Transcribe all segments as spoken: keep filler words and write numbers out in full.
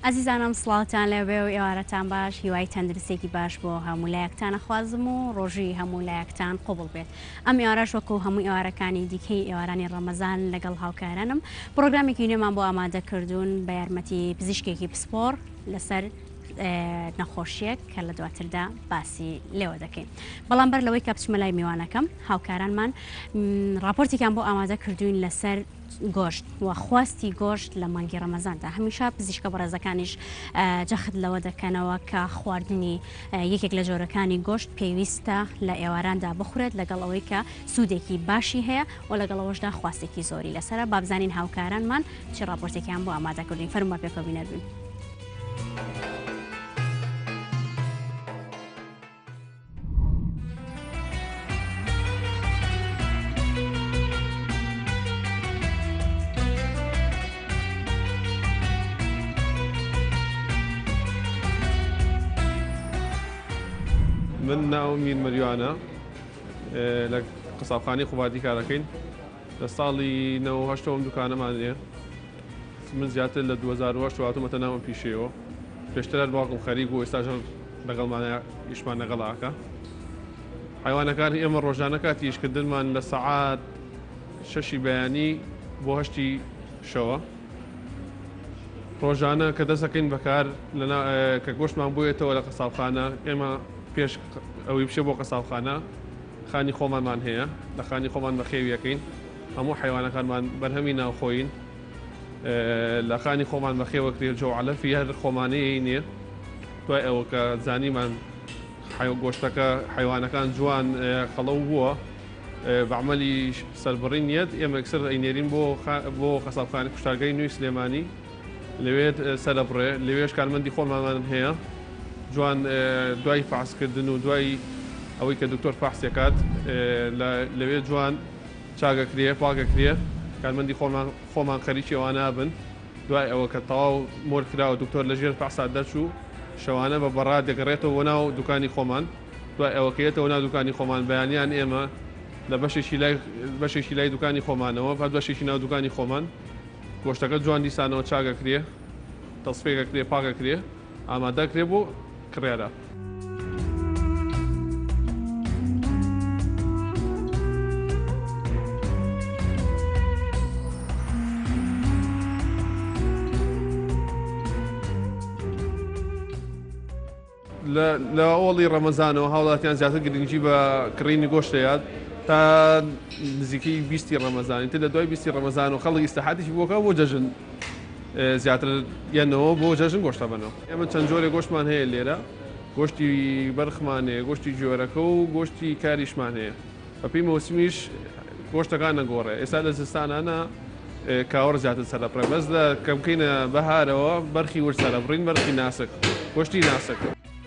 ئازیزانم سڵاوتان لەبێ و ئێوارەتان باش، هیوای تەندروستێکی باش بۆ هەموو لایەکتانە خوازم و ڕۆژی هەموو لایەکتان قوبڵ بێت. ئەم ئێوارەش وەکو هەموو ئێوارەکانی دیکەی ئێوارانی ڕەمەزان لەگەڵ هاوکارانم پرۆگرامێکی نوێمان بۆ ئامادە کردوون بە یارمەتی پزیشکێکی پسپۆر لەسەر نەخۆشیەک کە لە دواتردا باسی لێوە دەکەین. بەڵام بەر لەوەی کە بچمە لای میوانەکەم هاوکارانمان راپۆرتێکیان بۆ ئامادە کردوین لەسەر گۆشت و خواستی گۆشت لە مانگی ڕەمەزاندا. هەمیشە پزیشکە بەڕێزەکانیش جەخت لەوە دەکەنەوە کە خواردنی یەکێک لە جۆرەکانی گۆشت پێویستە لە ئێواراندا بخورێت لەگەڵ ئەوەی کە سوودێکی باشی هەیە و لەگەڵەوەشدا خواستێکی زۆری لەسرە. بابزانین هاوکارانمان چی راپۆرتێکیان بۆ ئامادە کردوین. فەرمووە پێکەوە بین. من ناومین مریوانە لە قسابخانەی خوبادی کارەکەین. لە ساڵی نەوە هەشتەوەم دوکانەمانەیە. من زیاتر لە دوو هەزار و هەشت هاتوومەتە ناوم پیشەوە. پێشتر باوکم خەریک بوو، ئێستاژ لەگەڵمانە ئیشمان لەگەڵاکە. حیوانەکانی ئێمە ڕۆژانە کاتی ئیشکردنمان لە سەعات شەشی بەیانی بۆ هەشتی شەوە. ڕۆژانە کە دەستەکەین بەکار کە گۆشتمان بوویێتەوە لە قسابخانە، ئێمە پێش ئەوەی بچێ بۆ قسابخانە خانی خۆمانمان هەیە، لە خانی خۆمان بەخێویەکەین. هەموو حیوانەکانمان بەرهەمی ناوخۆین، لە خانی خۆمان بەخێوەکرێت جۆ عەلەفی هەر خۆمانەیە نییە. دوای ئەوە کە زانیمان گۆشتەکە حیوانەکان جوان خەڵەو بووە بەعمەلی سەربڕین نیەت، ئێمە ئەکسەر ئەینێرین بۆ قەسابخانەی کوشتارگەی نوێی سلێمانی. لەوێت سەرەبڕێ، لەوێش کارمەندی خۆمانمان هەیە. جوان دوای فحسکردن و دوای ئەوەی کە دکتۆر فحسێکات لەوێ جوان چاگەکرێ پاگەکرێ، کارمەندی خۆمان خەریکی ئەوانە بن. دوای ئەوە کە تەواو مۆر کراوە دکتۆر لەژێر فحسا دەرچوو، شەوانە بە بەڕا دەگەڕێتەوە بۆ ناو دوکانی خۆمان. دوای ئەوە کەیێتەوە ناو دوکانی خۆمان بەیانیان ئێمە لە بەشێکی لای دوکانی خۆمانەوە، پات بەشێکی ناو دوکانی خۆمان گۆشتەکە جوان دیسانەوە چاگەکرێ، تەسفێگەکرێ پاگەکرێ، ئامادەکرێ بۆ کڕێرە. لە ئۆڵی ڕەمەزانەوە هاوڵاتیان زیاتر گرنگی بە کڕینی گۆشتەیە تا نزیکەی بیستی ڕەمەزانی. تر لە دوای بیستی ڕەمەزانەوە خەڵک ئیستراحەتێکی بۆکە بۆ جەژن زیاتر یانەوە بۆ جەژن گۆشتە بنەوە. ئێمە چەند جۆرێک گۆشتمان هەیە لێرە، گۆشتی بەرخمان هەیە، گۆشتی جۆرەکە و گۆشتی کاریشمان هەیە. بەپێی مەوسمیش گۆشتەکان نەگۆڕێ. ئێستا لە زستانانە کاوەڕ زیاتر سەرەبڕێ، بەس لە کەمکەینە بەهارەوە بەرخی ورد سەرەبڕین، بەرخی ناسک، گۆشتی ناسک.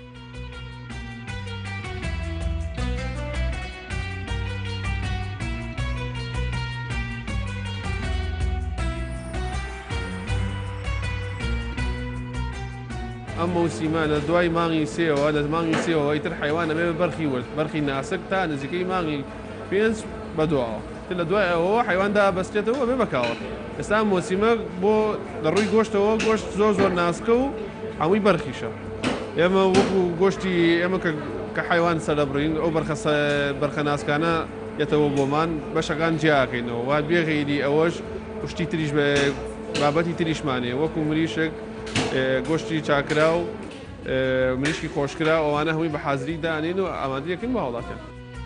ئەم مەوسیمە لە دوای مانگی سێەوە لە مانگی سێەوە ئیتر حیوانە بێ بەرخی ورد، بەرخی ناسک تا نزیکەی مانگی پێنج بەدواوە. تر لە دوای ئەوە حیواندا بەستێتەوە بێ بەکاوە. ئێستا مۆسیمە بۆ لە ڕووی گۆشتەوە گۆشت زۆر زۆر ناسکە و هەمووی بەرخیشە. ئێمە وەکو گۆشتی ئێمە کە حیوان سەرەبڕین، ئەو بەرخە ناسکانە یێتەوە بۆمان بەشەکان جیاکەینەوە، وا بێغیری ئەوەش پشتی تریش بابەتی تریشمانێ، وەکو مریشک گۆشتی چاکرا و مریشکی خۆشکرا، ئەوانە هەمووی بە حازری دانین و ئامادەیەکەین بە هەوڵاتیان.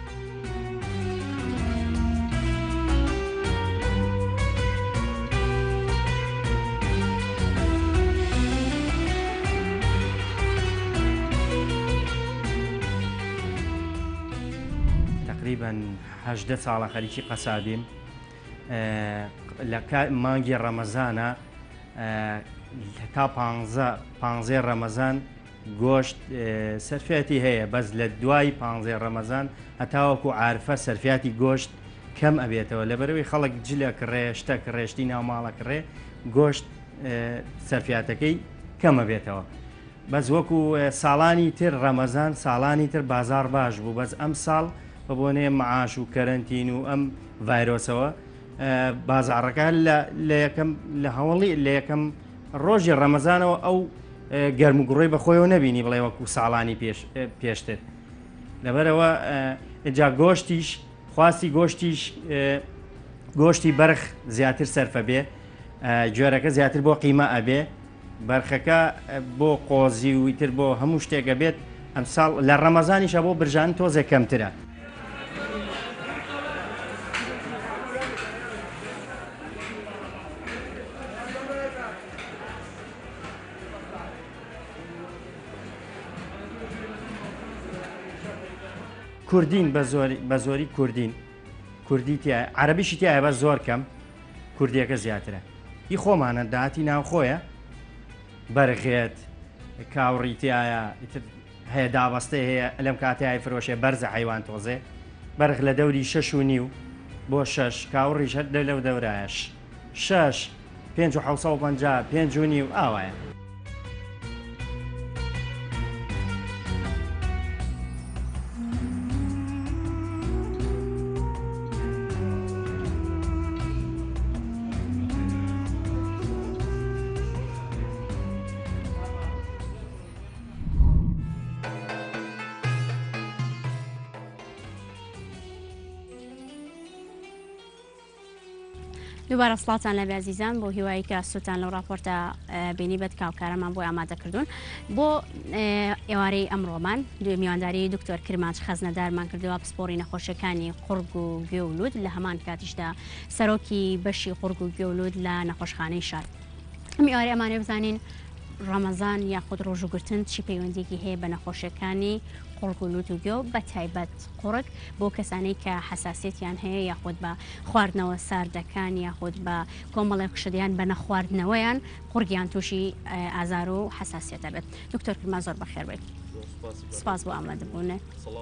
تقریبا هەژدە ساڵە خەریکی قەسابیم. لە مانگی ڕەمەزانە تا پانزەی ڕەمەزان گۆشت سەرفێتی هەیە، بەس لە دوای پانزەی ڕەمەزان هەتاوەکو عارفە سەرفێتی گۆشت کەم ئەبێتەوە، لەبەرەوەی خەڵک جلە کڕێ، شتە کڕێشتی ناوماڵە کڕێ، گۆشت سەرفێتەکەی کەم ئەبێتەوە. بەس وەکو ساڵانی تر ڕەمەزان ساڵانی تر بازار باش بوو، بەس ئەم ساڵ بە بۆنێ مەعاش و کەرەنتین و ئەم ڤایرۆسەوە بازارەکە لە یەکەم لە هەوڵی لە یەکەم ڕۆژی ڕەمەزانەوە ئەو گەرم و گوڕی بەخۆیەوە نەبینی بڵێ وەکو ساڵانی پێشتر لەبەرەوە ئجا گۆشتیش خواستی گۆشتیش گۆشتی بەرخ زیاتر سەرفە بێ جۆرەکە زیاتر بۆ قیمە ئەبێ بەرخەکە بۆ قۆزی ویتر بۆ هەموو شتێکە بێت ئەم ساڵ لە ڕەمەزانیشە بۆ برژان تۆزێک کەمترە. کوردین بە زۆری کوردین کوردی عەرەبیشی تایە بە زۆر کەم کوردیەکە زیاترە ئی خۆمانە داهاتی ناوخۆیە بەرغێت کاوڕیتیایە هەیە دابەستە هەیە لەم کاتیای فرۆشێ بەرزە حیوان تۆزێ بەرغ لە دەوری شەش و نیو بۆ شەش کاوڕیش هەر لەو دەورایش شەش پێنج و حەوت سەد و پەنجا پێنج و نیو ئاوایە. دووبارە سڵاتان لە بەعزیزان بۆ هیوایی کە سووتان لەو راپۆرتە بینی بێت کاوکارەمان بۆ ئامادەکردوون بۆ ئێوارەی ئەمڕۆمان دوێ میوانداری دکتۆر کرمانج خەزنەدارمان کردەوە پسپۆڕی نەخۆشیەکانی قورگ و گوێولود لە هەمان کاتیشدا سەرۆکی بەشی قورگ و گوێولود لە نەخۆشخانەی شار. ئەم ئێوارەی ئەمانەیە بزانین ڕەمەزان یاخود ڕۆژوگرتن چی پەیوەندیەکی هەیە بە نەخۆشیەکانی قورگ و لوت و گوێ بە تایبەت قورگ بۆ کەسانەی کە حساسیەتیان هەیە یاخود بە خواردنەوە ساردەکان یاخود بە کۆمەڵێک قشدیان بە نەخواردنەوەیان قورگیان تووشی ئازار و حساسیەتە بێت. دکتۆر کرمان زۆر بەخێر بێت. سپاس بۆ ئامادەبوونە.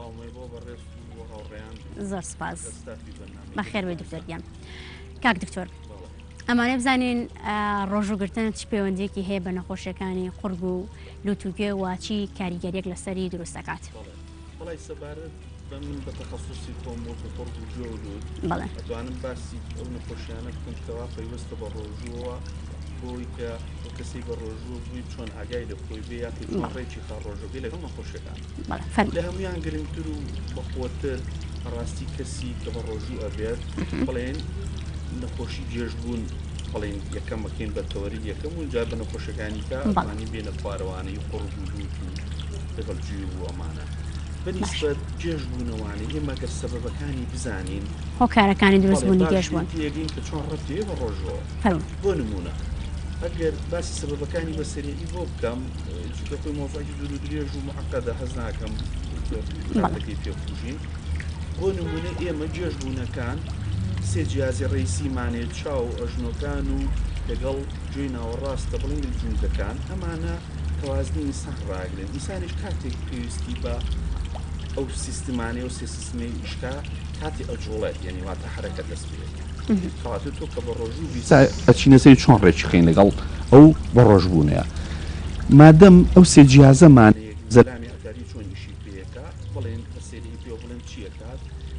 زۆر سپاس بەخێر بێت دکتۆرگیان. کاک دکتۆر ئەمانە بزانین ڕۆژوگرتن چ پەیوەندیەکی هەیە بە نەخۆشیەکانی قورگ و لوت و گوێ و چی کاریگەریەک لەسەری دروست دەکات؟ بەڵای سەبارەت بە من بە تەخەسوسی خۆم بۆ قورگ و گوێ و لوت ئەتوانم باسی ئەو نەخۆشیانە بکەم کەوا پەیوەستە بە ڕۆژووەوە بۆی کە کەسی بە ڕۆژوو بووی چۆن ئاگای لە خۆی بێ یاخی چۆن ڕێکی خا ڕۆژەکەی لەگەڵ نەخۆشیەکان لە هەمویان گرنگتر و بەخۆتر ڕاستی کەسی کە بە ڕۆژوو ئەبێت بڵێن نەخۆشی جێژبوون بڵین یەکەم مەکەین بە تەوەری یەکەم و جا بە نەخۆشەکانی کە ئەمانی بێنە خوارەوانەی قورگ و لوت و دەگەڵجوی و ئەمانە بەنسبەت جێژبوونەوانی ئێمە گەر سەبەبەکانی بزانین هۆکارەکانی دروستبوونی گێژبوون تێگەین کە چۆن ڕەتی بە ڕۆژەوە بۆ نمونە ئەگەر باسی سەبەبەکانی بەسەرێتی بۆ بکەم چونکە خۆی مۆزاکی دوور و درێژ و معقەدە هەز ناکەم کاتەکەی پێخوژین بۆ نمونە ئێمە جێژبوونەکان سێ جیازی ڕێیسیمانێت چاو ئەژنۆکان و لەگەڵ گوێی ناوەڕاستە بڵین جوونگەکان ئەمانە توازنی ئینسان ڕاگرن ئینسانیش کاتێک پێویستی بە ئەو سیستمانەی و سێ سیستمی ئیشکا کاتی ئەجوڵێت یعنی واتە حرەکەت دەست پێێت کەواتە تۆ کە بە ڕۆژوو ئەچینە سەری چۆن ڕێکی خین لەگەڵ ئەو بە ڕۆژبوونەیە مادەم ئەو سێ جیازەمانەیە زەلامی ئەکاری چۆنیشی پێەکە بڵێن بەسێری پێ بڵێن چیەکات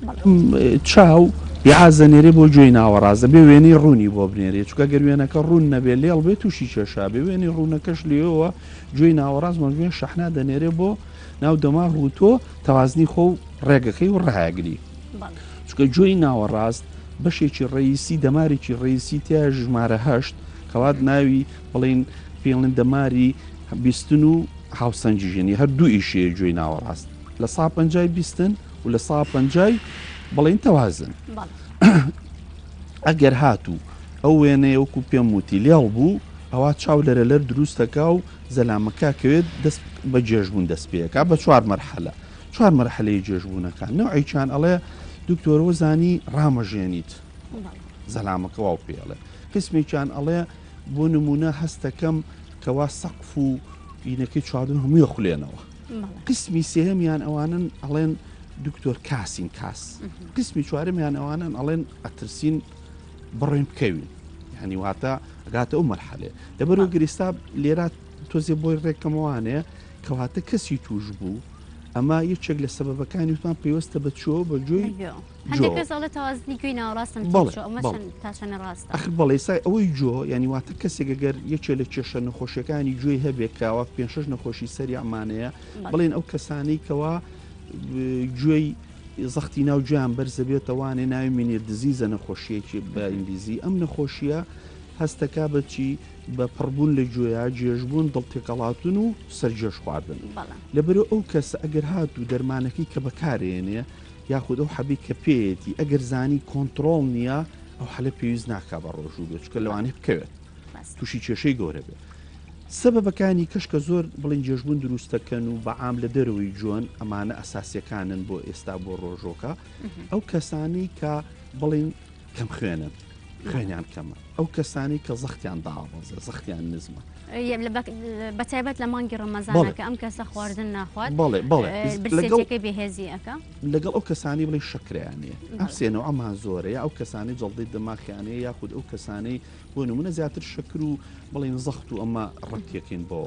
چاو یاعازەنێرێ بۆ گوێی ناوەڕازە بێ وێنەی ڕوونی بۆ بنێرێت چکە گەر وێنەکە ڕوون نەبێت لێڵ بێت تووشی کێشا بێ وێنی ڕوونەکەش لێەوە گوێی ناوەڕاز مەگوێن شەحنا دەنێرێ بۆ ناو دەما ڕووتۆ تەوازنی خۆ و ڕێگەکەی و ڕاهاگری چکە گوێی ناوەڕاست بەشێکی ڕئیسی دەمارێکی ڕئیسی تیا ژمارە هەشت کەوات ناوی بڵین پێڵێن دەماری بیستن و هاوسەنجی ژێنی هەردوو ئیشەیە گوێی ناوەڕاست لە سا پەنجای بیستن و لە سا پەنجای بڵین تەوازن ئەگەر هاتوو ئەو وێنەیە وەکو پێم وتی لێڵ بوو ئەوە چاو لەرە لەر دروستەکە و زەلامەکەکەوێت دەست بە جێژبوون دەست پێەکە بە چوار مەرحەلە چوار مەرحەلەی جێژبوونەکان نەوعیچان ئەڵێ دکتۆرەوە زانی ڕامەژێنیت زەلامەکە واو پێڵێ قسمێکیان ئەڵێ بۆ نمونە هەستەکەم کەوا سەقف و بینەکەی چواردن هەموویە خولێنەوە قسمی سێهەمیان ئەوانن ئەڵێن دکتۆر کاسین کاس قسمی چوارەمیان ئەوانن ئەڵێن ئەترسین بڕێن بکەوین یعنی واتە ئەگاتە ئەو مەرحەلێ لەبەرەوە گریستا لێرات تۆزێ بۆی ڕێکەمەوانەیە کەواتە کەسی توش بوو ئەمە یەکێک لە سەبەبەکانی وتمان پێوەستە بە چۆ بە گوێی هەندێک کەس ئەڵێ تەوازنی گوێی ناوەڕاستن تاشەنە ڕاستە ئەخر بەڵێ سای ئەوەی جۆ ینی واتە کەسێک گەر یەکێ لە کێشە نەخۆشیەکانی گوێی هەبێت کاوە پێ شەش نەخۆشی سەری ئەمانەیە بڵێن ئەو کەسانەی کەوا گوێی زەختی ناو گویان بەرزە بێتەوانێ ناوی مینێردزیزە نەخۆشیەکی بە ئینگلیزی ئەم نەخۆشیە هەستەکا بەچی بە پڕبوون لە گوێە جێژبوون دڵتێکەڵاتون و سەرجێش خواردن لەبەرەوە ئەو کەسە ئەگەر هات و دەرمانەکەی کە بەکارێنێ یاخود ئەو حەبی کە پێێتی ئەگەر زانی کۆنتترۆل نییە ئەو حەلە پێویست ناکا بە ڕۆژوو بێت چکە لەوانێ بکەوێت تووشی کێشەی گەورە بێت سەبەبەکانی کەشکە زۆر بڵین جێژبوون دروستەکەن و بەعام لە دەرەوەی جوۆن ئەمانە ئەساسیەکانن بۆ ئێستا بۆ ڕۆژۆکە ئەو کەسانی کە بڵین کەم خوێنن خوێنیان کەمە ئەو کەسانی کە زەختیان داوەزە زەختیان نزمە بەتایبەت لە مانگی ڕەمەزانە کە ئەم کەسە خواردن ناخوات بڵێ بڵێ بێهێزی ئەەکە لەگەڵ ئەو کەسانی بڵێ شکریانەیە ئەسێنەوە ئەمان زۆرەیە ئەو کەسانی جڵدەی دەماخیانەیە یاخود ئەو کەسانەی بۆ نمونە زیاتر شکر و بڵین زەخت و ئەمە ڕەتیەکەین بۆ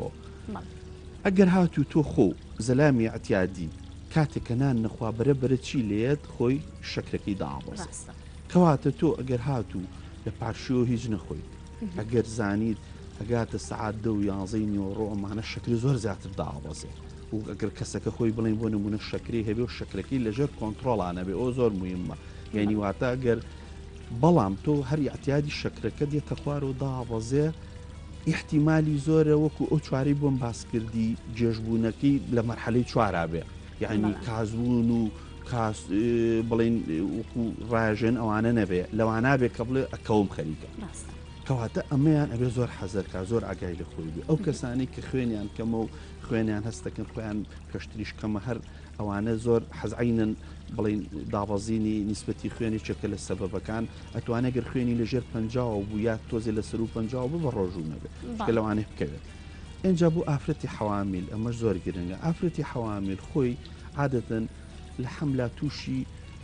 ئەگەر هاتوو تۆ خۆ زەلامی ئەتیادی کاتێککە نان نەخوا بەرە بەرە چی لێت خۆی شکرەکەی داوەست کەواتە تۆ ئەگەر هاتوو لە پاشیۆ هیچ نەخۆیت ئەگەر زانیت ئەگاتە سعات دە و یانزەی نیۆڕۆ ئەمانە شکری زۆر زیاتر داوەزێ و ئەگەر کەسەکە خۆی بڵین بۆ نمونە شکری هەبێ و شکرەکەی لەژێر کۆنتترۆڵانە بێ ئەو زۆر مهمە یعنی واتە ئەگەر بەڵام تۆ هەر یاعتیادی شکرەکە دێتە خوار و داوەزێ احتیمالی زۆرە وەکو ئەو چوارەی بۆم باس کردی جێژبوونەکەی لە مەرحەلەی چوارا بێ یعنی کازبوون و بڵین وەکو ڕاژێن ئەوانە نەبێ لەوانە بێ کە بڵێ ئەکەوم خەریکە کەواتە ئەمەیان ئەبێ زۆر حەزەرکە زۆر ئاگای لە خۆی بێ ئەو کەسانی کە خوێنیان کەمە و خوێنیان هەستەکەن خۆیان پێشتریش کەمە هەر ئەوانە زۆر حەزعینن بڵین دابەزینی نیسبەتی خوێنی چەکە لە سەبەبەکان ئەتوانێت گەر خوێنی لەژێر پەنجاوە بوو یا تۆزێ لە سەر و پەنجاو بوو بە ڕۆژوو نەبێت کە لەوانێ بکەوێت ئەنجا بوو ئافرەتی حەوامیل ئەمە زۆر گرنگە ئافرەتی حەوامیل خۆی عادەتەن لە حەملا تووشی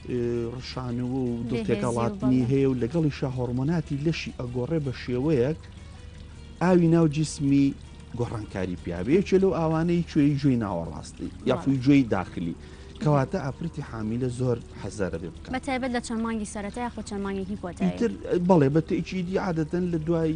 ڕشانەوە و دڵتێکەڵاتنی هەیە و لەگەڵیشە هۆرمۆناتی لەشی ئەگۆڕێ بە شێوەیەک ئاوی ناو جسمی گۆڕانکاری پیاوەیەکێ لەو ئاوانەی کوێی گوێی ناوەڕاستی یاخوی گوێی داخلی کەواتە ئافرەتی حامیلە زۆر حەزارە بێ بکە بەتایبەت لە چەند مانگی سەرەتای خۆ چەند مانگێکی کۆتاییتر بەڵێ بە تەئکیدی عادەتەن لە دوای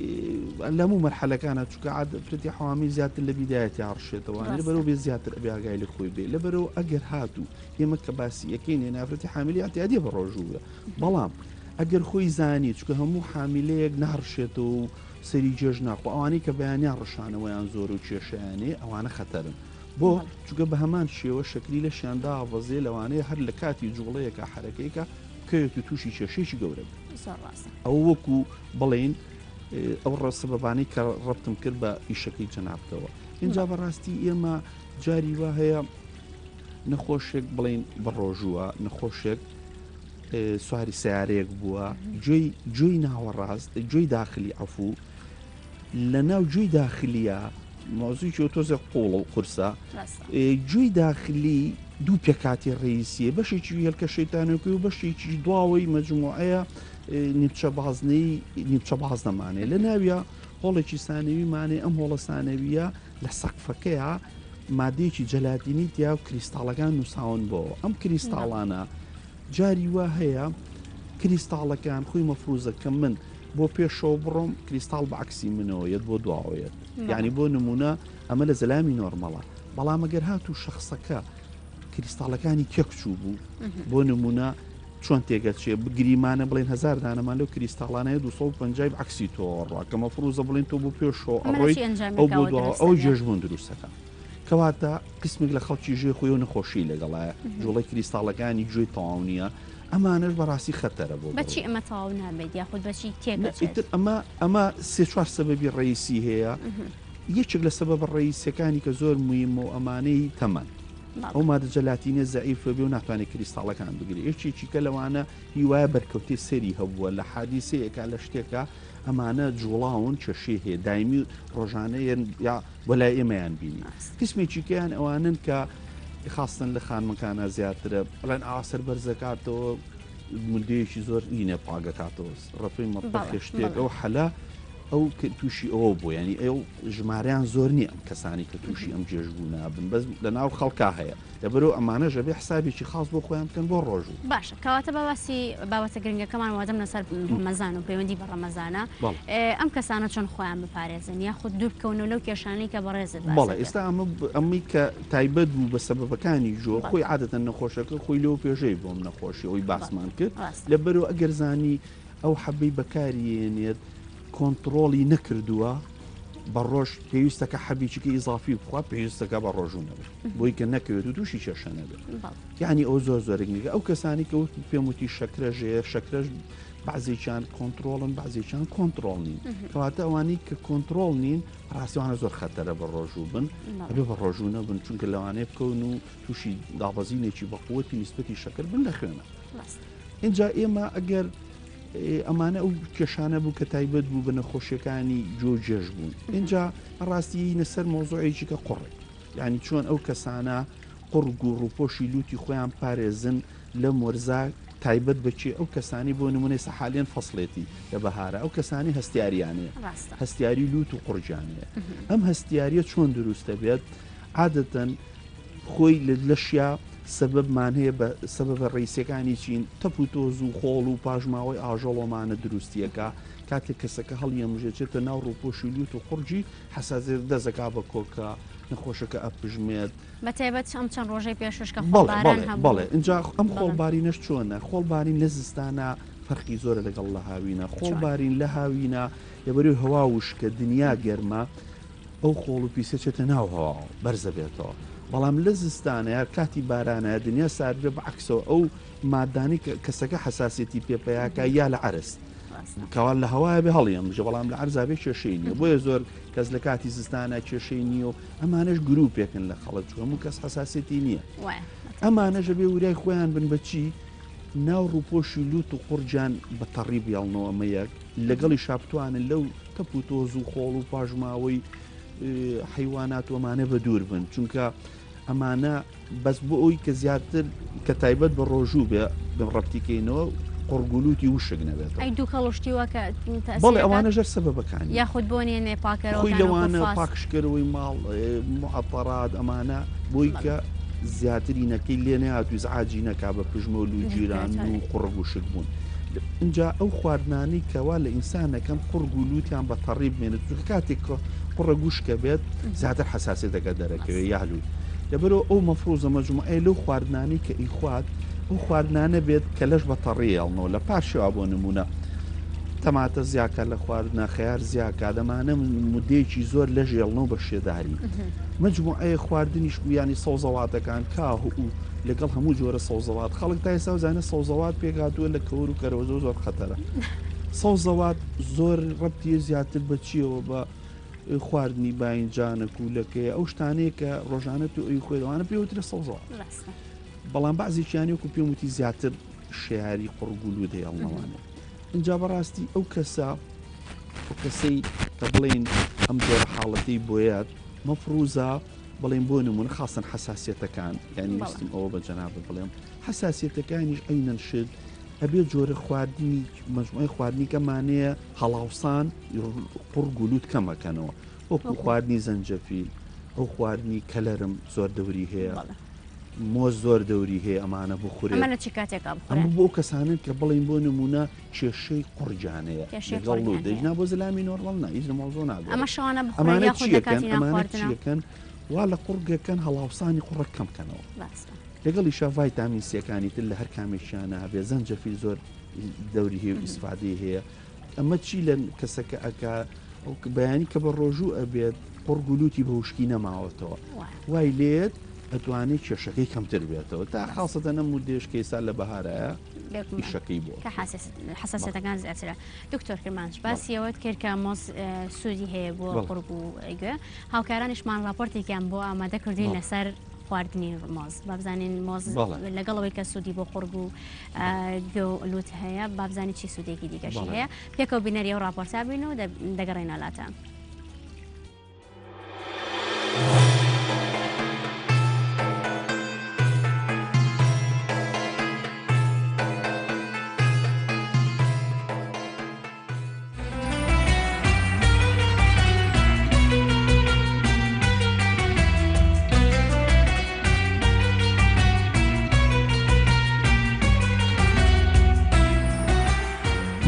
لەموو مەرحەلەکانە چووکە ئافرەتی حەوامیل زیاتر لە بیدایەتی هەڕشێتەوە لەبەرەوە بێ زیاتر ئەبێ ئاگای لە خۆی بێ لەبەرەوە ئەگەر هاتوو ئێمە کە باسی یەکەین هێن ئافرەتی حامیلی ئەتیادی بە ڕۆژووە بەڵام ئەگەر خۆی زانی چکە هەموو حامیلەیەک ناڕشێتەوە و سەری جێژ ناخۆ ئەوانەی کە بەیانیان ڕشانەوەیان زۆر و کێشیانێ ئەوانە خەتەرن بۆ چگە بە هەمان شێوە شکلی لە شیاندا ئاوەزێ لەوانەیە هەر لە کاتی جوڵەیەکە حرەکەیکە کەوێت و تووشی کێشێکی گەورە ئەو وەکو بڵێن ئەو ڕەسەبەبانەی کە ڕەبتم کرد بە ئیشەکەی جەنابتەوە اینجا بەڕاستی ئێمە جاری وا هەیە نەخۆشێک بڵێن بەڕۆژووە نەخۆشێک سواری سیارەیەک بووە گوێی ناوەڕاست گوێی داخلی عەفوو لە ناو گوێی داخلیە مۆزووی تۆزە قوڵ و قورسە گوێی داخلی دوو پێکاتی ڕئیسیە بەشێکی هێلکە شەیتانەکەی و بەشێکی دواوەی مەجموعەیە نیمچە بازنەی نیمچە باز دەمانێت لە ناویە هۆڵێکی سانەویمانێ ئەم هۆڵە سانەویە لە سەقفەکەیە مادەیەکی جەلاتینی تیا و کریستاڵەکان نووساون بۆ ئەم کریستاڵانە جاری وا هەیە کریستاڵەکان خۆی مەفروزەکە من بۆ پێشەوە بڕۆم کریستاڵ بە عکسی منەوە یەت بۆ دواوەیەت یعنی بۆ نمونە ئەمە لە زەلامی نۆرمەڵە بەڵام ئەگەر هاتوو شەخصەکە کریستاڵەکانی کێکچوو بوو بۆ نمونە چۆن تێگەچێ بگریمانە بڵێن هەزار دانەمان لەو کریستاڵانەیە دووسە و پەنجای عکسی تۆڕە کە مەفروزە بڵێن تۆ بۆ پێشەوە ئەڕۆی ئەو بۆ دواوە ئەو جێژبوون دروستەکە کەواتە قسمێک لە خەڵکی ژێ خۆی و نەخۆشی لەگەڵایە جوڵی کریستاڵەکانی گوێی تەواو نییە ئەمانش بەڕاستی خەتەرە بۆ بەچی ئەمە تەواو نابێت یاخود بەچی تێگەچێت ئەمە ئەمە سێ چوار سەبەبی ڕئیسی هەیە یەکێک لە سەبەب ڕئیسەکانی کە زۆر مهم و ئەمانەی تەمەن ئەو مادە جەلاتینە زەعیفە بێ و ناتوانێت کریستاڵەکان بگری یەکێکی کە لەوانە هیوایە بەرکەوتی سەری هەبووە لە حادیسەیەکە لە شتێکە ئەمانە جوڵاون چێشێ هەیە دایمی ڕۆژانەیە یا بەلای ئێمەیان بینی قسمێکی کەیان ئەوانن کە خاستن لە خانمەکانە زیاترە بڵێن ئاسەر بەرزەکاتەوە ملدەیەکی زۆر ئینە پاگەکاتەوە ڕەفی مەپەخی شتێک ئەو حەلا ئەو تووشی ئەوە بۆ ینی ئەو ژمارەیان زۆر نییە ئەم کەسانی کە تووشی ئەم جێژبوو نابن بەس لە ناو خەڵکا هەیە لەبەرەوە ئەمانە ژەبێ حسابێکی خاص بۆ خۆیان بکەن بۆ ڕۆژوو باشە کەواتە بەواسی بابەتە گرنگەکەمان وادەم لەسەر ڕەمەزان و پەیوەندی بە ڕەمەزانە ئەم کەسانە چۆن خۆیان بپارێزن یاخود دوور بکەونەوە لەو کێشانەی کە بەڕێزت بەڵێ ئێستا ئەمە ئەمی کە تایبەت بوو بە سەبەبەکانی جۆ خۆی عادەتەن نەخۆشەکە خۆی لەوە پێشەی بۆم نەخۆشی ئەوی باسمان کرد لەبەرەوە ئەگەر زانی ئەو حەبەی بەکارێنێت کۆنتترۆڵی نەکردووە بە ڕۆژ پێویستەکە حەبیچکە ئیزافی بخوا پێویستەکە بە ڕۆژوو نەبێت بۆی کە نەکەوێت و تووشی کێشە نەبێت یعنی ئەو زۆر زۆرگنیگە ئەو کەسانی کە وت پێم وتی شەکرەژەیە شەکرەش بعضێکیان کۆنتترۆڵن بعضێکیان کۆنتترۆڵ نین کەواتە ئەوانی کە کۆنتترۆڵ نین ڕاستیوانە زۆر خەتەرە بە ڕۆژوو بن ئەبێ بە ڕۆژوو نەبن چونکە لەوانەیە بکەون و تووشی دابەزینێکی بەقوەتی نیسبەتی شەکر بن لە خوێنە اینجا ئێمە ئەگەر ئەمانە ئەو کێشانە بوو کە تایبەت بوو بە نەخۆشیەکانی جۆجێژ بوون اینجا ڕاستی نەسەر مۆزوعێکی کە قوڕێ یعنی چۆن ئەو کەسانە قڕگ و ڕووپۆشی لوتی خۆیان پارێزن لە مۆرزا تایبەت بچێ ئەو کەسانی بۆ نمونەی سەحالێن فەسڵێتی لە بەهارە ئەو کەسانی هەستیاریانەیە هەستیاری لوت و قورجانەیە ئەم هەستیاریە چۆن دروستە بێت عادەتەن خۆی لەشیا سببمان هەیە بە سبب ڕیسەکانی چین تەپ و تۆز و خۆڵ و پاژماوەی ئاژەڵۆمانە دروستیەکە کاتێک کەسەکە هەڵیەمژێتێتە ناو ڕووپۆشی لوت و قورجی حەسازێت دەزەکا بە کۆکە نەخۆشەکە ئەپژمێت بەتایبەت ئەم چەند ڕۆژەی پێششکە بەڵێ اینجا ئەم خۆڵبارینەش چۆنە خۆڵبارین لە زستانە فەرقی زۆرە لەگەڵ لە هاوینە خۆڵبارین لە هاوینە لەبەروی هەوا وشکە دنیا گەرمە ئەو خۆڵ و پیسەچێتە ناو هەوا بەرزە بێتەوە بەڵام لە زستانە یا کاتی بارانە دنیا ساردێ بە عکسەوە ئەو مادانی کەسەکە حساسێتی پێپەیاکە یا لە عرس کەوان لە هەوایە بێ هەڵیان بژە بەڵام لە عرزابێ کێشەی نیە بۆیە زۆر کەس لە کاتی زستانە کێشەی نیە و ئەمانش گروپێکن لە خەڵک هەموو کەس حساسێتی نییە ئەمانەژە بێ وریای خۆیان بن بەچی ناو ڕووپۆشی لوت و قورجان بە تەڕی بیاڵنەوە ئەمە یەک لەگەڵی شاپتوانن لەو تەپ و تۆز و خۆڵ و پاژماوەی حیوانات وەمانە بە دوور بن چونکە ئەمانە بەس بۆ ئەوی کە زیاتر کە تایبەت بە ڕۆژوو بێ ڕەتیکەینەوە قڕگولوتی وشک نەبێت دوو کەڵشتیوە کە بەڵێ ئەوانە ژەر سەبەبەکانی یاخود بۆنێنێ پاکەرەوەی لەوانە پاکشکەرەوەی ماڵ معەپەرات ئەمانە بۆی کە زیاتری نەکەی لێ نهات و زعاجی نەکا بە پژمە و لوجیران و قڕگ و شک بوون اینجا ئەو خواردنانی کەوا لە ئینسانەکەم قڕگ و لوتیان بە تەڕی بمێنێت چونکە کاتێک قڕە گوشکە بێت زیاتر حساسێتەکە دەرەکەوێت یاهلووت لەبەرەوە ئەو مەفرۆزە مەجموعەیە لەو خواردنانی کە ئیخوات ئەو خواردنانە بێت کە لەش بە تەڕیەڵنەوە لە پاشەوە بۆ نمونە تەماتە زیاکە لە خواردنە خەیار زیاکە دەمانە مودەیەکی زۆر لە ژێڵنەوە بە شێداری مەجموعەیە خواردنیش بوویانی سەوزەواتەکان کاه و لەگەڵ هەموو جۆرە سەوزەوات خەڵک تا ئێستا زانە سەوزەوات پێکاتووە لە کەور و کەرەوەزە زۆر خەتەرە سەوزەوات زۆر ڕەتی زیاتر بەچیەوە بە خواردنی باینجانە کوولەکەی ئەو شتانەیە کە ڕۆژانە تو ئەوی خۆیەوانە پێوترە سەوزەوات بەڵام بەعزییانە وەکو پێم وتی زیاتر شێیاری قڕگولو دەیڵنەوانە اینجا بەڕاستی ئەو کەسە کەسەی کە بڵێن ئەم جۆرە حاڵەتی بۆیات مەفروزە بڵێن بۆ نمونە خاصن حساسیەتەکان یعنی ویستم ئەوە بە جەنابە بڵێم حساسیەتەکانیش ئەینەن شت ئەبێ جۆرە خواردنی مەجموعی خواردنی کەمانەیە هەڵاوسان قڕگولوت کەمەکەنەوە وەکو خواردنی زەنجەفیل ئەو خواردنی کەلەرم زۆر دەوری هەیە مۆز زۆر دەوری هەیە ئەمانە بخورێت ئەمە بۆ کەسانن کە بڵین بۆ نمونە کێشەی قورجانەیە لەگەڵ و دەینا بۆ زلامی نۆرمەڵ نا هیچ مۆزۆ ناگەێت ئەمانە چیەکەن ئەمانە چیەکەن وا لە قورگەکەن هەڵاوسانی قوڕە کەمکەنەوە لەگەڵی شە ڤایتامین سیەکانی تر لە هەر کامێکیانە هەبێ زەنجەفیل زۆر دەوری هەیە و ئیسفادەی هەیە ئەمە چی لە کەسەکە ئەکا بەیانی کە بە ڕۆژوو ئەبێت قڕگولوتی بە وشکی نەماوەتەوە وای لێت ئەتوانێت کێشەکەی کەمتر بێتەوە تا خاڵسەتە نەم و دێشکەی سال لە بەهارەیە ئیشەکەی بۆ حساسەتەکان زیاترە دکتۆر کرمانش باسیەوەت کرد کە مۆز سوودی هەیە بۆ قڕگ و ئەگوێ هاوکارانیشمان راپۆرتێکیان بۆ ئامادە کردین لەسەر خواردنی مۆز بابزانین مۆز لەگەڵەوەی کە سوودی بۆ قڕگ و گوێ و لوت هەیە بابزانانی چی سوودێکی دیکەشی هەیە پێکەوە بینەریە و راپۆرتا بین و دەگەڕێنە لاتان.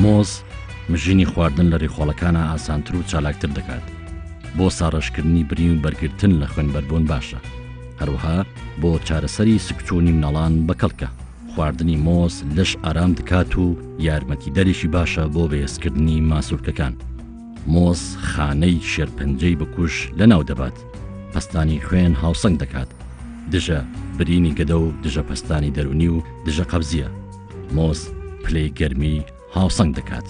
مۆز مژینی خواردن لە ڕێخۆڵەکانە ئاسانتر و چالاکتر دەکات بۆ ساڕەشکردنی بری و بەرگرتن لە خوێنبەربوون باشە هەروەها بۆ چارەسەری سکچوونی مناڵان بەکەڵکە خواردنی مۆز لەش ئارام دکات و یارمەتی دەرێکی باشە بۆ بەهێزکردنی ماسوولکەکان مۆز خانەی شێرپەنجەی بکوش لە ناو دەبات پەستانی خوێن هاوسەنگ دەکات دژە برینی گەدە و دژە پەستانی دەرونی و دژە قەبزیە مۆز پلەی گەرمی هاوسەنگ دەکات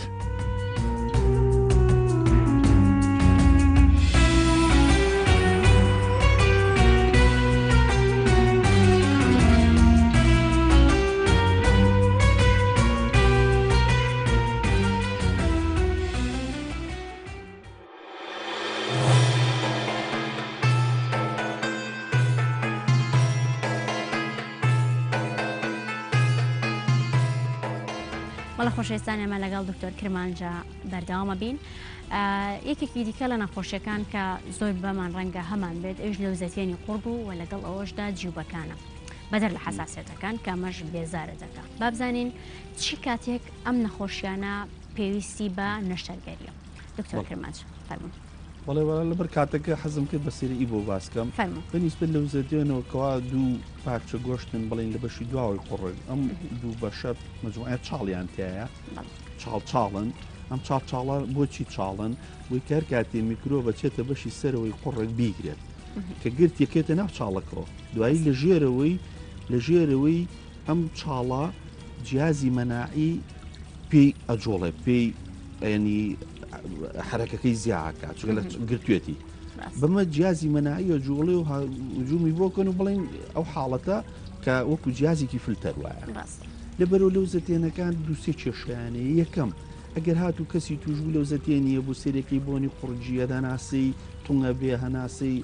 وڵە خۆشەویستان ئێمە لەگەڵ دکتۆر کرمانجە بەردەوامە بین یەکێکی دیکە لە نەخۆشیەکان کە زۆر بەمان ڕەنگە هەمان بێت ئێش لەوزەتێنی قورب و و لەگەڵ ئەوەشدا جیوبەکانە بەدەر لە حساسێتەکان کە ئەمەش بێزارە دەکات با بزانین چی کاتێک ئەم نەخۆشیانە پێویستی بە نەشتەرگەریە دکتۆر کرمانجە فەرموون بەڵێ وەڵا لەبەر کاتەکە حەزم کرد بە سێرەی بۆ باسکەم بەنسبەت لەو زەتێنەوە کەوا دوو پارچە گۆشتن بڵین لە بەشی دواوەی قوڕێت ئەم دوو بەشە مەجموعە چاڵیان تایە چاڵ چاڵن ئەم چاڵ چاڵە بۆچی چاڵن بۆی کار کاتێ میکرۆ بەچێتە بەشی سەرەوەی قوڕێک بیگرێت کە گرت یەکێتە ناو چاڵەکەەوە دوایی لە ژێرەوەی لە ژێرەوەی ئەم چاڵە جیازی مەناعی پێی ئەجۆڵێ پێی ینی حرەکەکەی زیاکە چگە لە گرتوێتی بەمە جیازی مەناعیە جوڵێ و هجومی بۆکەن و بڵین ئەو حاڵەتە کە وەکو جیازێکی فلتەر وایە لەبەرەوە لەو زەتێنەکان دووسێ کێشیانەیە یەکەم ئەگەر هاتوو کەسی توژبوو لەو زەتێنیە بۆ سێرەکەی بۆنی قوڕجیە دەناسی توڵە بێ هەناسی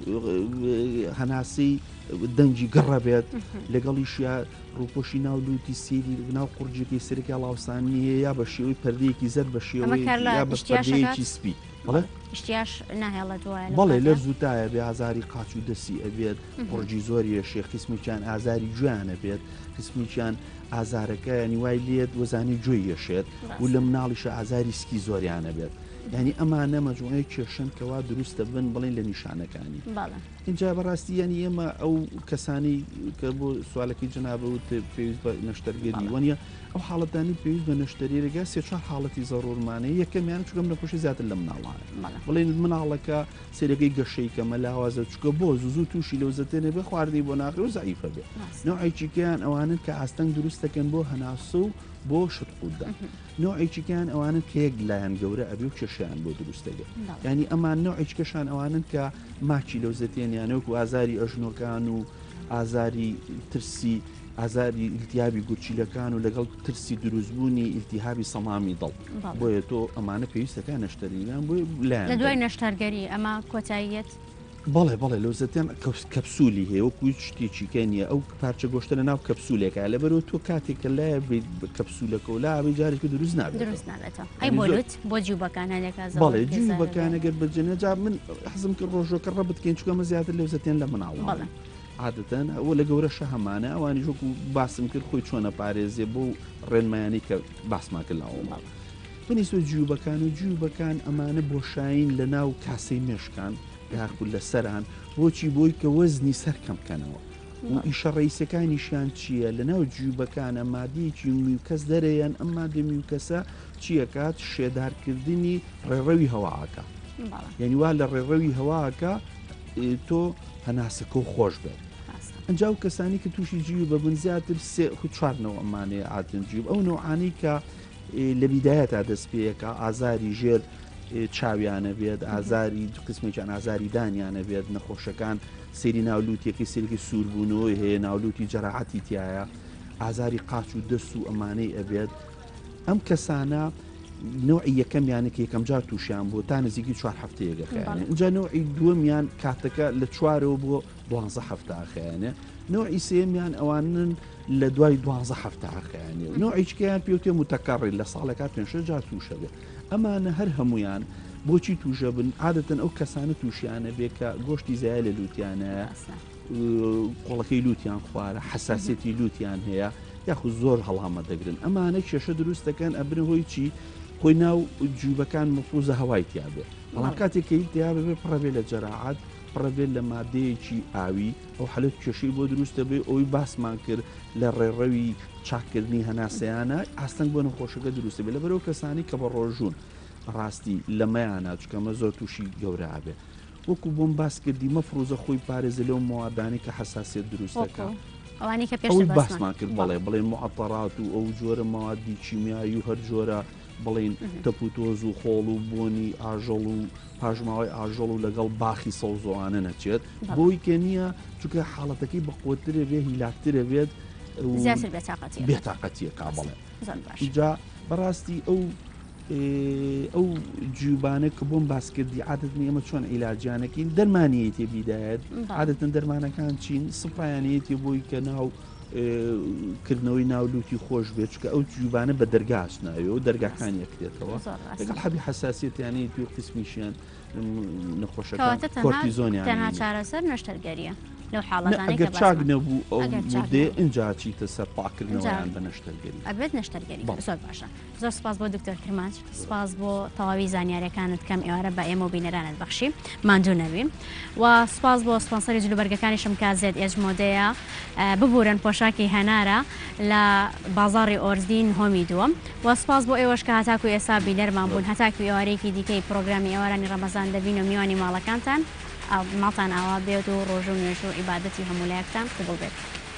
هەناسی دەنجی گەڕە بێت لەگەڵیشیا ڕووپۆشی ناولوتی سێری ناو قورجەکەی سەرەکە لاوسانیە یا بە شێوەی پەردەیەکی زەر بە شێوەی یا بە پەردەیەکی سپی شتیاش ناهێڵە دوایە بەڵێ لەر زووتایە بێ ئازاری قاچ و دەسی ئەبێت قورجی زۆریە شێ قسمیان ئازاری گویانە بێت قسمیان ئازارەکە نیوای لێت وەزانی گوێی یەشێت و لە مناڵیشە ئازاری سکی زۆریانە بێت ینی ئەمانە مەجموعەیە کێشن کەوا دروستە بن بڵین لە نیشانەکانی اینجا بەڕاستی ینی ئێمە ئەو کەسانی کە بۆ سوالەکەی جنابەوت پێویست بە نەشتەرگەری وەنیە ئەو حاڵەتانی پێویست بە نەشتەریرەگە سێ چوار حاڵەتی زەڕۆرمانەیە یەکەمیان چکەم نەخۆشی زیاتر لە مناڵانە بڵین مناڵەکە سێرەکەی گەشەی کە مەلاوازە چکە بۆ زوو تووشی لەو زەتێنێ بێ خواردی بۆ ناخی و زعیفە بێ نوعیچیکیان ئەوانن کە ئاستەنگ دروست دەکەن بۆ هەناسە و بۆ شتقودا نوعیچیکیان ئەوانن کە یەک لایەن گەورە ئەبی و کێشیان بۆ دروستەگە ینی ئەمان نوعیچکەشان ئەوانن کە ماچی لەو زەتێنیانەوەکو ئازاری ئەژنۆکان و ئازاری ترسی ئازاری ئیلتیابی گوچیلەکان و لەگەڵ ترسی دروستبوونی ئیلتیهابی سەمامی دڵ بۆیە تۆ ئەمانە پێویستەکان نەشتەریان بۆ لە دوای نەشتەرگەری ئەمە کۆتاییەت بەڵێ بەڵێ لەو زەتیان کەپسولی هەیە وەکوی شتێکیکە نیە ئەو پارچە گۆشتە لە ناو کەپسولێکە لەبەرەوە تۆ کاتێکە لایە کەپسولەکە و لاوی جارێکی دروست نابێت دروست نابێتەوە ئەی بۆلوت بۆ جیوبەکان بەڵێ جیوبەکان ئەگەر بجنە جا من حەزم کرد ڕۆژۆکە ڕە بتکەین چکەمە زیاتر لەو زەتێن لە مناڵ عادەتەن ئەوە لە گەورەشە هەمانە ئەوانی ژۆکو باسم کرد خۆی چۆنە پارێزیێ بۆ ڕێنمایانی کە باسما کرد لاوە بنیسۆ جیوبەکان و جیوبەکان ئەمانە بۆشاین لە ناو کاسەی مێشکان یاخود لە سەران بۆچی بۆی کە وەزنی سەر کەمکەنەوە و ئیشە ڕیسەکانیشیان چییە لە ناو جیوبەکانە مادەیەکی میوکەس دەرەیەن ئەم مادە میوکەسە چیەکات شێدارکردنی ڕێڕەوی هەواکە یعنی وا لە ڕێڕەوی هەواکە تۆ هەناسەکە و خۆش بێت ئەنجا و کەسانی کە تووشی جیو بە بن زیاتر سێ خو چوارنەوە ئەمانەیە ئاتن جیوب ئەو نوعانی کە لە بیدایەتا دەست پێیەکە ئازاری ژێر چاویانە بێت ئازاری قسمێکیان ئازاری دانیانە بێت نەخۆشەکان سێری ناولوتیەکەی سێرەی سووربوونەوەی هەیە ناولوتی جەراحەتی تایە ئازاری قاچ و دەست و ئەمانەی ئەبێت ئەم کەسانە نوعی یەکەمیانێک یەکەم جار تووشیان بۆ تا نزیکی چوار هەفتەیەگە خەیانە اینجا نوعی دووەمیان کاتەکە لە چوارەوە بۆ دوانزە هەفتە خەیانە نوعی سێمیان ئەوانن لە دوای دوانزە هەفتە خەیانێ نوعیچکیان پێوتێ متەکەڕی لە ساڵێکات پێنج جار تووشە بێت ئەمانە هەر هەمویان بۆچی تووشە بن عادەتەن ئەو کەسانە تووشیانە بێ کە گۆشتی زایە لە لووتیانە قۆڵەکەی لووتیان خوارە حساسێتی لووتیان هەیە یاخود زۆر هەڵامە دەگرن ئەمانە کێشە دروست دەکەن ئەبن هۆی چی خۆی ناو جووبەکان مفروزە هەوای تیاابێ بەڵام کاتێکی تیاابێ بێ پڕەبێ لە جەراعات پڕەبێت لە مادەیەکی ئاوی ئەو حلت کێشەی بۆ دروستە بێ ئەوی باسمان کرد لە ڕێڕەوی چاکردنی هەناسەیانە ئاستەنگ بۆ نەخۆشەکە دروستە بێ لە بەرەو کەسانی کە بە ڕۆژون ڕاستی لەمەیانە چکەمە زۆر تووشی گەورە بێ وەکو بۆم باس کردی مەفروزە خۆی پارێزە لەو موادانی کە حساسیت دروستەکە ئەوانی کە پێش باسمان کرد بەڵێ بڵێن معتەڕات و ئەو جۆرە موادی چیمیایی و هەر جۆرە بڵین تەپوتۆز و خۆڵ و بۆنی ئاژەڵ و پاژماوەی ئاژەڵ و لەگەڵ باخی سەوزۆوانە نەچێت بۆی کە نییە چونکە حاڵەتەکەی بەقوترە بێ هیلاکترە بێت بێتاقەتیە کا بڵێ جا بەڕاستی ئەو ئەو جووبانە کە بۆم باسکردی عادەتنی ئەمە چۆن عیلاجیانەکەین دەرمانیەتی بیدایەت عادەتەن دەرمانەکان چین سپایانەتی بۆی کە ناو کردنەوەی ناولوتی خۆش بێت چکە ئەو جووبانە بە دەرگاش ناوێ و دەرگاکان یەکرێتەوە لەگەڵ حەبی حساسیەتیانی توی قسمیشیان نەخۆشەکان کۆرتیزۆنیان تەنها چارەسەر نەشتەرگەریە لەو حاڵەتانەی ئەگەر چاک نەبوو ئەو مودێ ئینجا چیتە سەر پاکردنەوەیان بە نەشتەرگەری ئەبێت نەشتەرگەری زۆر باشە زۆر سپاس بۆ دکتۆر کرماچ سپاس بۆ تەواوی زانیاریەکانت کەم ئێوارە بە ئێمە و بینەرانت بەخشی ماندوو نەبی و سپاس بۆ سپانسەری جلوبەرگەکانیشم کا زێد ئێج مۆدەیە ببورن پۆشاکی هەنارە لە بازاڕی ئۆرزین هۆمی دووەم و سپاس بۆ ئێوەش کە هەتاکو ئێستا بینەرمان بوون هەتاکو ئێوارەیەکی دیکەی پرۆگرامی ئێوارانی ڕەمەزان دەبین و میوانی ماڵەکانتان ماڵتان ئاوا بێت و ڕۆژ و نوێژ و عیبادەتی هەمولایەکتان قوبڵ بێت.